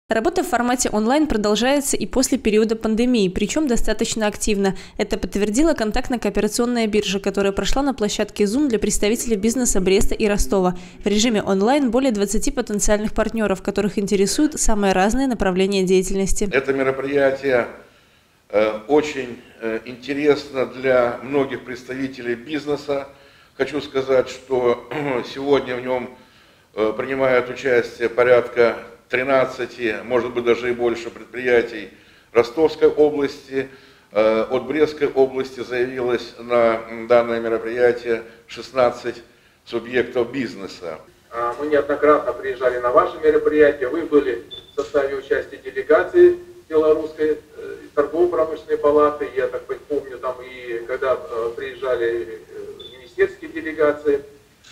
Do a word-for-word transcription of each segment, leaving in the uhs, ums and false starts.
Работа в формате онлайн продолжается и после периода пандемии, причем достаточно активно. Это подтвердила контактно-кооперационная биржа, которая прошла на площадке Zoom для представителей бизнеса Бреста и Ростова. В режиме онлайн более двадцати потенциальных партнеров, которых интересуют самые разные направления деятельности. Это мероприятие э, очень э, интересно для многих представителей бизнеса. Хочу сказать, что сегодня в нем э, принимают участие порядка тринадцати, может быть даже и больше предприятий Ростовской области. От Брестской области заявилось на данное мероприятие шестнадцать субъектов бизнеса. Мы неоднократно приезжали на ваши мероприятия, вы были в составе участия делегации Белорусской торгово-промышленной палаты, я так помню, там и когда приезжали министерские делегации.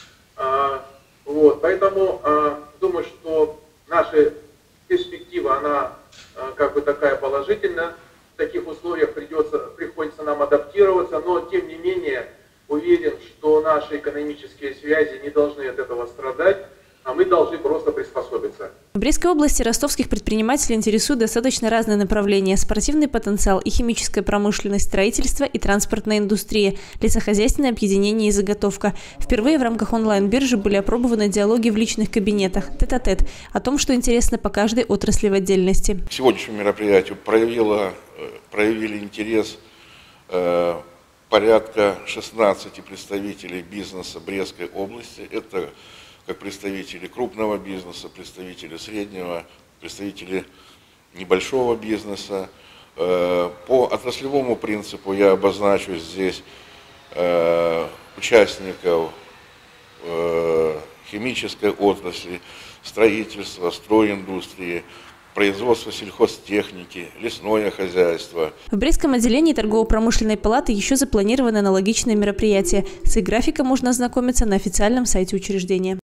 Вот, поэтому думаю, что наша перспектива, она как бы такая положительная. В таких условиях придется, приходится нам адаптироваться, но тем не менее уверен, что наши экономические связи не должны от этого страдать, а мы должны просто приспособиться. В Брестской области ростовских предпринимателей интересуют достаточно разные направления: спортивный потенциал и химическая промышленность, строительство и транспортная индустрия, лесохозяйственное объединение и заготовка. Впервые в рамках онлайн-биржи были опробованы диалоги в личных кабинетах, тет-а-тет, о том, что интересно по каждой отрасли в отдельности. К сегодняшнему мероприятию проявило, проявили интерес э, порядка шестнадцати представителей бизнеса Брестской области. Это как представители крупного бизнеса, представители среднего, представители небольшого бизнеса. По отраслевому принципу я обозначу здесь участников химической отрасли, строительства, стройиндустрии, производство сельхозтехники, лесное хозяйство. В Брестском отделении торгово-промышленной палаты еще запланированы аналогичные мероприятия. С их графиком можно ознакомиться на официальном сайте учреждения.